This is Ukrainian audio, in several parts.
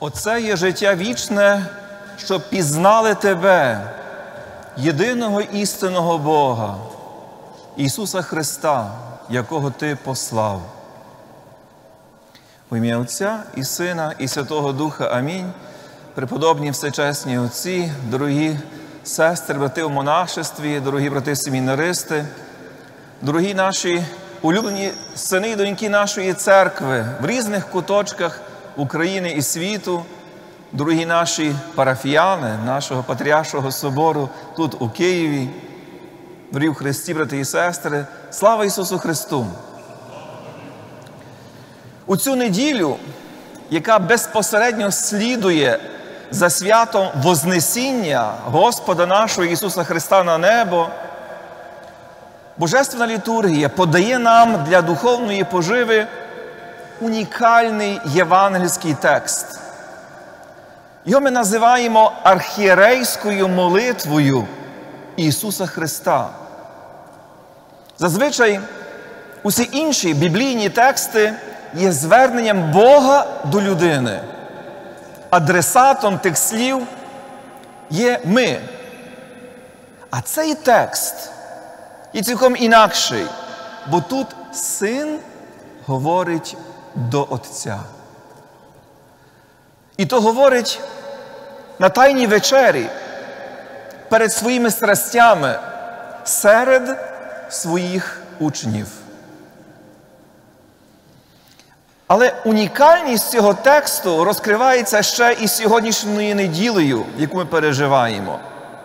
Оце є життя вічне, щоб пізнали Тебе, єдиного істинного Бога, Ісуса Христа, якого Ти послав. В ім'я Отця і Сина, і Святого Духа. Амінь. Преподобні всечесні отці, дорогі сестри, брати у монашестві, дорогі брати семінаристи, дорогі наші улюблені сини і доньки нашої церкви в різних куточках України і світу, дорогі наші парафіяни нашого Патріаршого собору тут у Києві, дорогі в Христі, брати і сестри, слава Ісусу Христу! У цю неділю, яка безпосередньо слідує за святом Вознесіння Господа нашого Ісуса Христа на небо, Божественна літургія подає нам для духовної поживи унікальний євангельський текст. Його ми називаємо архієрейською молитвою Ісуса Христа. Зазвичай усі інші біблійні тексти є зверненням Бога до людини. Адресатом тих слів є ми. А цей текст є цілком інакший, бо тут Син говорить до Отця. І то говорить на Тайній вечері перед своїми страстями серед своїх учнів. Але унікальність цього тексту розкривається ще і сьогоднішньою неділею, яку ми переживаємо.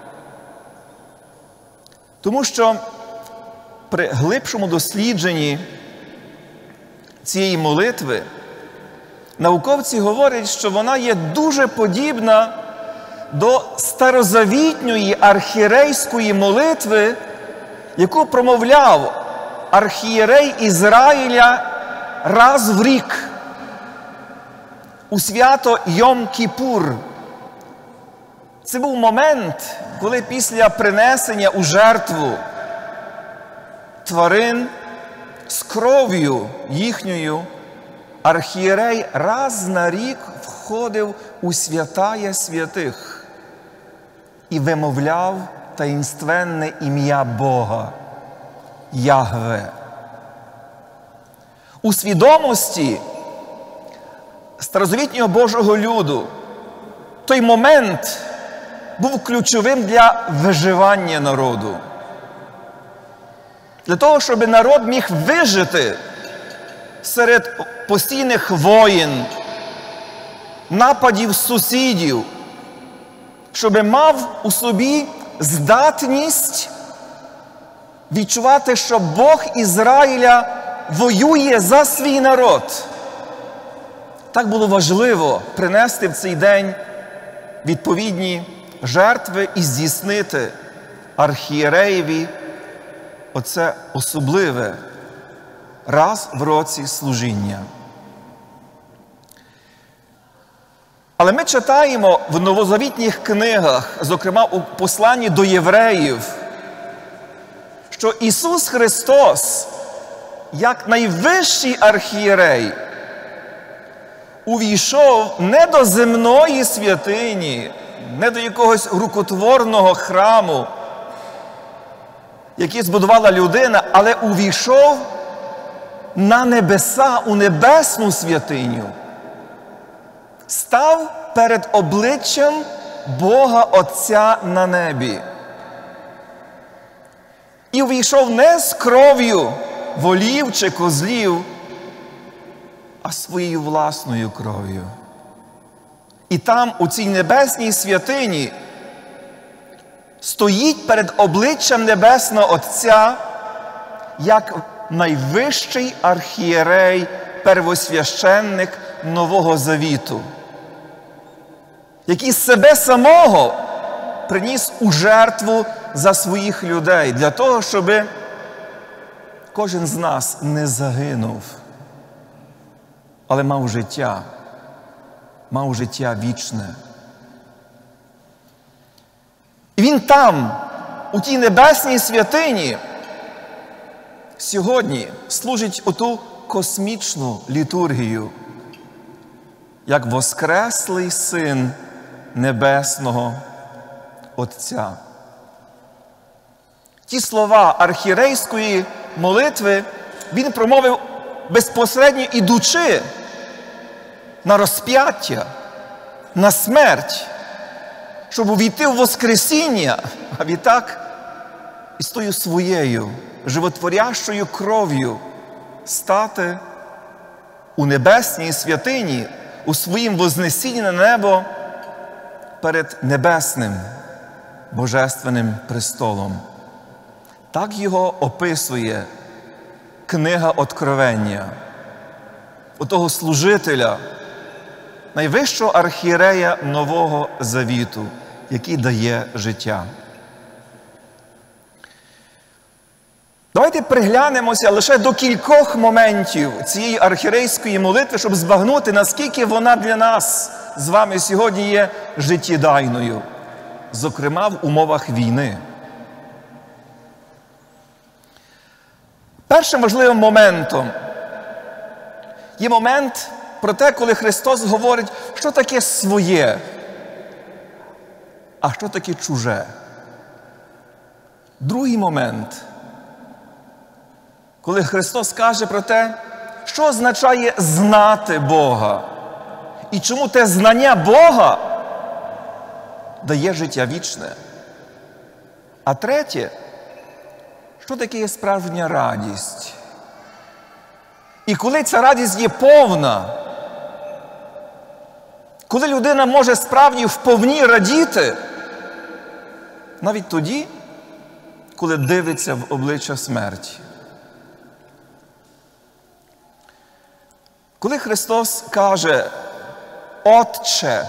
Тому що при глибшому дослідженні цієї молитви науковці говорять, що вона є дуже подібна до старозавітньої архієрейської молитви, яку промовляв архієрей Ізраїля раз в рік у свято Йом-Кіпур. Це був момент, коли після принесення у жертву тварин з кров'ю їхньою архієрей раз на рік входив у святая святих і вимовляв таїнственне ім'я Бога – Ягве. У свідомості старозавітнього Божого люду той момент був ключовим для виживання народу. Для того, щоб народ міг вижити серед постійних воєн, нападів сусідів, щоб мав у собі здатність відчувати, що Бог Ізраїля воює за свій народ. Так було важливо принести в цей день відповідні жертви і здійснити архієреєві оце особливе раз в році служіння. Але ми читаємо в новозавітніх книгах, зокрема у посланні до євреїв, що Ісус Христос, як найвищий архієрей, увійшов не до земної святині, не до якогось рукотворного храму, який збудувала людина, але увійшов на небеса, у небесну святиню. Став перед обличчям Бога Отця на небі. І увійшов не з кров'ю волів чи козлів, а своєю власною кров'ю. І там, у цій небесній святині, стоїть перед обличчям Небесного Отця як найвищий архієрей, первосвященник Нового Завіту, який себе самого приніс у жертву за своїх людей, для того, щоб кожен з нас не загинув, але мав життя вічне. І він там, у тій небесній святині, сьогодні служить оту космічну літургію, як воскреслий Син Небесного Отця. Ті слова архієрейської молитви він промовив безпосередньо ідучи на розп'яття, на смерть, щоб увійти в воскресіння, а відтак із тою своєю животворящою кров'ю стати у небесній святині, у своїм вознесінні на небо перед небесним Божественним престолом. Так його описує книга Откровення, отого служителя, найвищого архієрея Нового Завіту, який дає життя. Давайте приглянемося лише до кількох моментів цієї архієрейської молитви, щоб збагнути, наскільки вона для нас з вами сьогодні є життєдайною, зокрема в умовах війни. Першим важливим моментом є момент про те, коли Христос говорить, що таке своє, а що таке чуже. Другий момент, коли Христос каже про те, що означає знати Бога, і чому те знання Бога дає життя вічне. А третє, що таке є справжня радість. І коли ця радість є повна, коли людина може справді вповні радіти, навіть тоді, коли дивиться в обличчя смерті. Коли Христос каже «Отче»,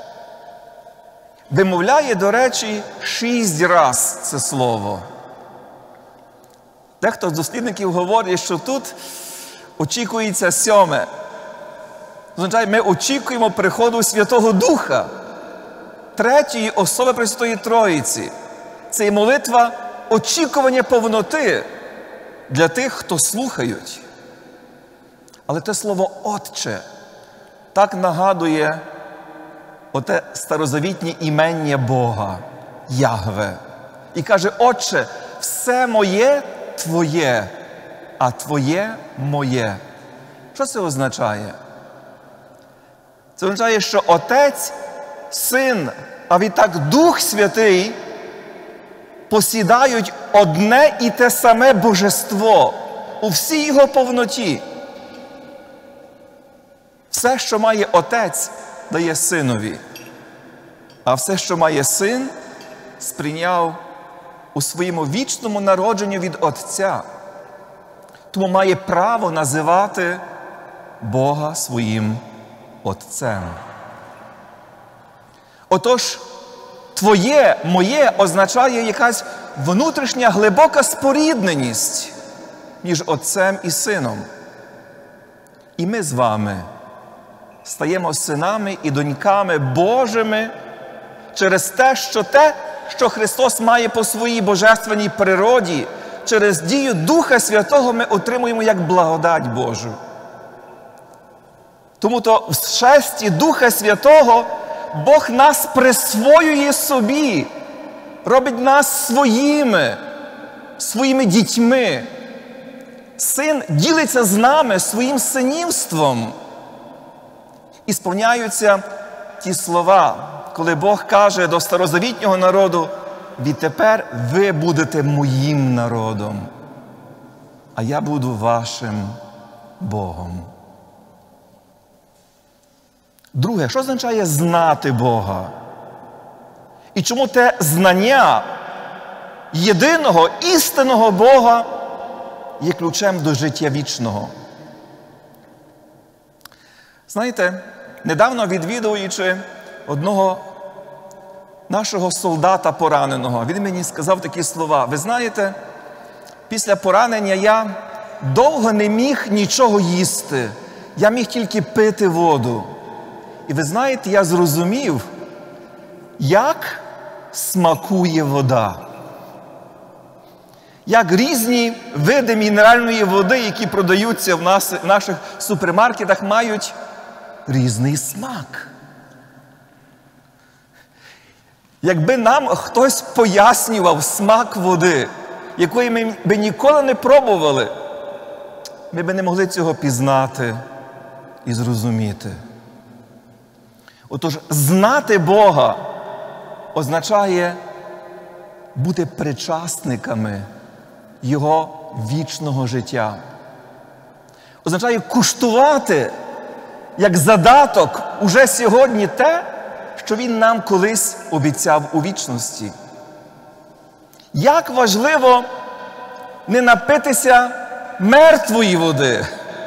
вимовляє, до речі, 6 раз це слово. Дехто з дослідників говорить, що тут очікується 7. Означає, ми очікуємо приходу Святого Духа, третьої особи Пресвятої Троїці. Це є молитва очікування повноти для тих, хто слухають. Але те слово «Отче» так нагадує оте старозавітнє імення Бога, Ягве. І каже, «Отче, все моє Твоє, а Твоє моє». Що це означає? Це означає, що Отець, Син, а відтак Дух Святий посідають одне і те саме Божество у всій його повноті. Все, що має Отець, дає Синові, а все, що має Син, сприйняв у своєму вічному народженні від Отця. Тому має право називати Бога своїм Отцем. Отож, Твоє, моє означає якась внутрішня глибока спорідненість між Отцем і Сином. І ми з вами стаємо синами і доньками Божими через те, що Христос має по своїй божественній природі, через дію Духа Святого ми отримуємо як благодать Божу. Тому-то в шесті Духа Святого Бог нас присвоює собі, робить нас своїми дітьми. Син ділиться з нами своїм синівством. І сповняються ті слова, коли Бог каже до старозавітнього народу, «Відтепер ви будете моїм народом, а я буду вашим Богом». Друге, що означає знати Бога? І чому те знання єдиного, істинного Бога є ключем до життя вічного? Знаєте, недавно відвідуючи одного нашого солдата пораненого, він мені сказав такі слова. Ви знаєте, після поранення я довго не міг нічого їсти. Я міг тільки пити воду. І ви знаєте, я зрозумів, як смакує вода. Як різні види мінеральної води, які продаються в наших супермаркетах, мають різний смак. Якби нам хтось пояснював смак води, якої ми б ніколи не пробували, ми б не могли цього пізнати і зрозуміти. Отож, знати Бога означає бути причасниками Його вічного життя. Означає куштувати, як задаток, уже сьогодні те, що Він нам колись обіцяв у вічності. Як важливо не напитися мертвої води,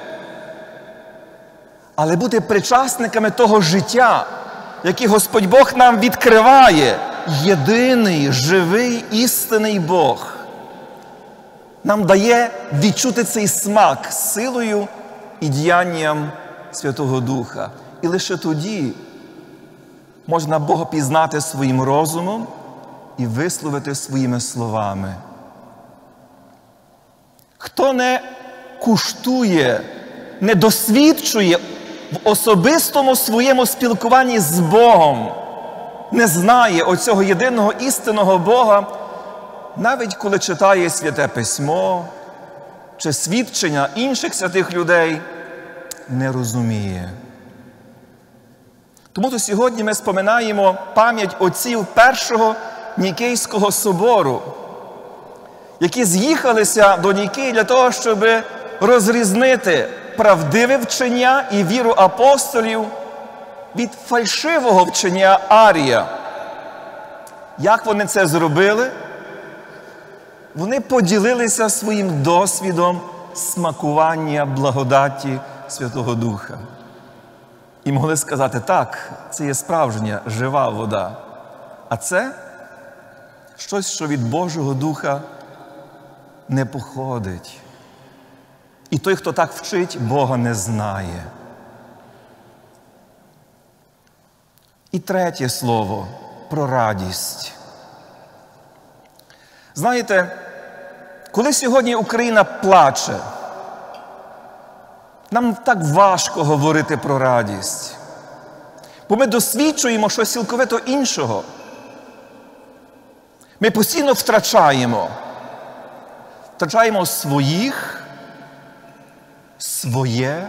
але бути причасниками того життя, яке Господь Бог нам відкриває. Єдиний, живий, істинний Бог нам дає відчути цей смак силою і діянням Святого Духа. І лише тоді можна Бога пізнати своїм розумом і висловити своїми словами. Хто не куштує, не досвідчує в особистому своєму спілкуванні з Богом, не знає оцього єдиного істинного Бога, навіть коли читає Святе Письмо чи свідчення інших святих людей, не розуміє. Тому сьогодні ми споминаємо пам'ять отців Першого Нікейського собору, які з'їхалися до Нікеї для того, щоб розрізнити правдиве вчення і віру апостолів від фальшивого вчення Арія. Як вони це зробили? Вони поділилися своїм досвідом смакування благодаті Святого Духа. І могли сказати, так, це є справжня, жива вода. А це щось, що від Божого Духа не походить. І той, хто так вчить, Бога не знає. І третє слово – про радість. Знаєте, коли сьогодні Україна плаче, нам так важко говорити про радість. Бо ми досвідчуємо щось цілковито іншого. Ми постійно втрачаємо. Втрачаємо своїх, своє.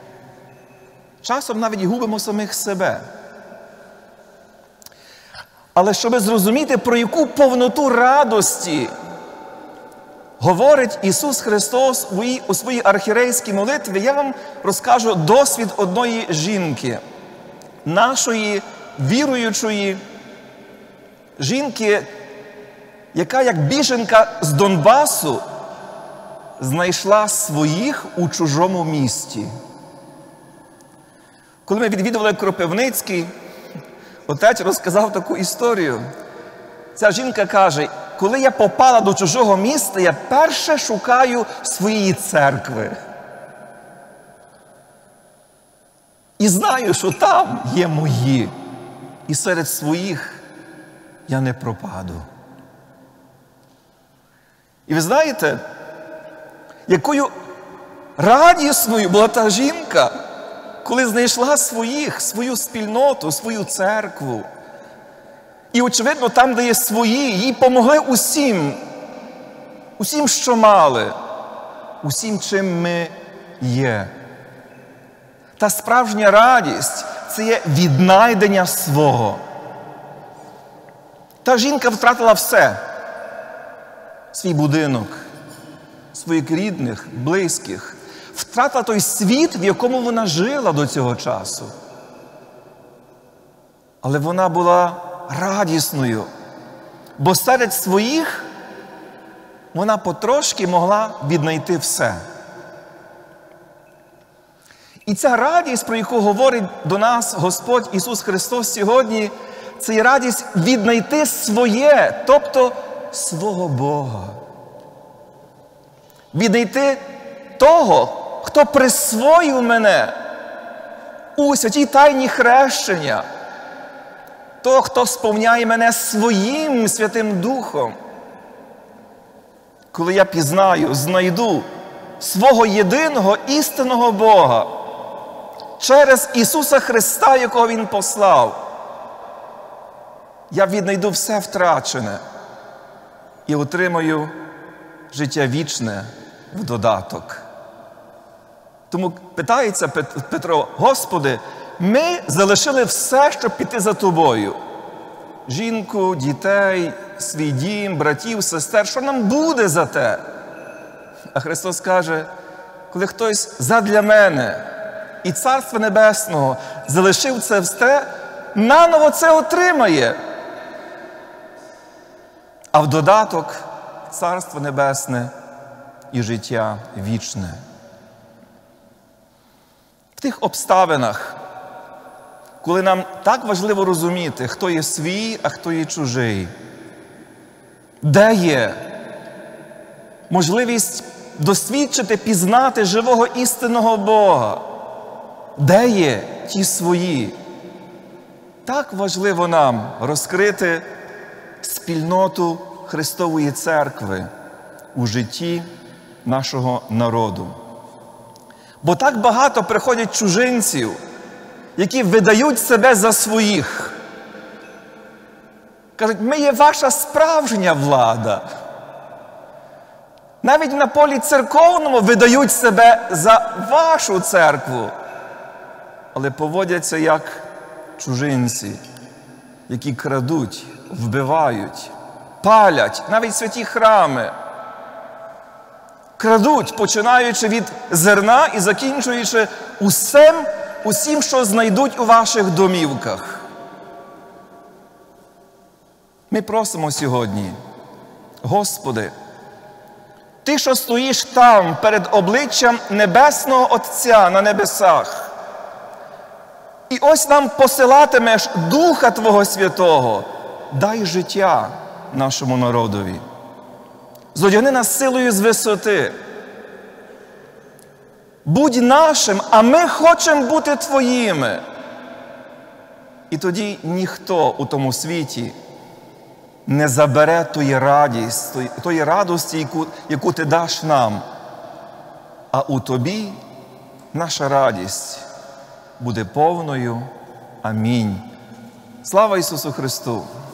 Часом навіть губимо самих себе. Але щоб зрозуміти, про яку повноту радості говорить Ісус Христос у своїй архірейській молитві, я вам розкажу досвід одної жінки, нашої віруючої жінки, яка як біженка з Донбасу знайшла своїх у чужому місті. Коли ми відвідували Кропивницький, отець розказав таку історію. Ця жінка каже, коли я попала до чужого міста, я перше шукаю своєї церкви. І знаю, що там є мої. І серед своїх я не пропаду. І ви знаєте, якою радісною була та жінка, коли знайшла своїх, свою спільноту, свою церкву. І, очевидно, там, де є свої, їй помогли усім, що мали, усім, чим ми є. Та справжня радість – це є віднайдення свого. Та жінка втратила все. Свій будинок, своїх рідних, близьких. Втратила той світ, в якому вона жила до цього часу. Але вона була радісною, бо серед своїх вона потрошки могла віднайти все. І ця радість, про яку говорить до нас Господь Ісус Христос сьогодні, це є радість віднайти своє, тобто свого Бога. Віднайти того, хто присвоїв мене у святій тайні хрещення, того, хто сповняє мене своїм Святим Духом. Коли я пізнаю, знайду свого єдиного істинного Бога, через Ісуса Христа, якого Він послав, я віднайду все втрачене і отримаю життя вічне в додаток. Тому питається Петро: Господи, ми залишили все, щоб піти за Тобою. Жінку, дітей, свій дім, братів, сестер. Що нам буде за те? А Христос каже: коли хтось задля мене і Царства Небесного залишив це все, наново це отримає. А в додаток Царство Небесне і життя вічне. В тих обставинах, коли нам так важливо розуміти, хто є свій, а хто є чужий, де є можливість досвідчити, пізнати живого істинного Бога, де є ті свої, так важливо нам розкрити спільноту Христової Церкви у житті нашого народу. Бо так багато приходять чужинців, які видають себе за своїх. Кажуть: ми є ваша справжня влада. Навіть на полі церковному видають себе за вашу церкву. Але поводяться як чужинці, які крадуть, вбивають, палять навіть святі храми. Крадуть, починаючи від зерна і закінчуючи усім, що знайдуть у ваших домівках. Ми просимо сьогодні: Господи, Ти, що стоїш там, перед обличчям Небесного Отця на небесах, і ось нам посилатимеш Духа Твого Святого, дай життя нашому народові. Зодягни нас силою з висоти. Будь нашим, а ми хочемо бути Твоїми. І тоді ніхто у тому світі не забере тої радості, яку Ти даш нам. А у Тобі наша радість буде повною. Амінь. Слава Ісусу Христу!